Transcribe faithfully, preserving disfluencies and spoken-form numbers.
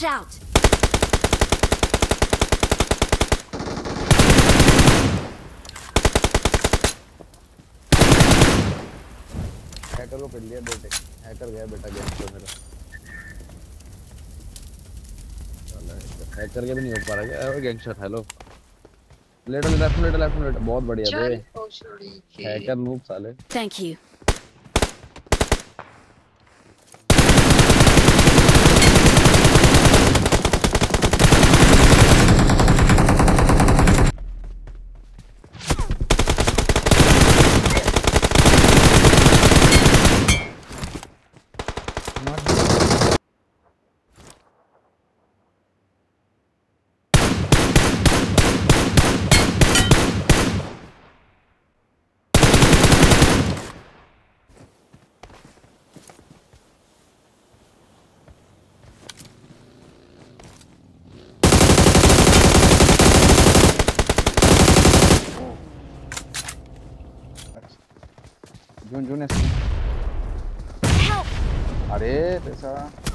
Watch out! Hacker को पिट लिया बेटे, हैकर गया बेटा गेम पे मेरा। चलो हैकर के भी नहीं हो पा रहा है gangster. Hello later left later left later बहुत बढ़िया बे। हैकर नूब साले। Thank you. जून जून अरे पैसा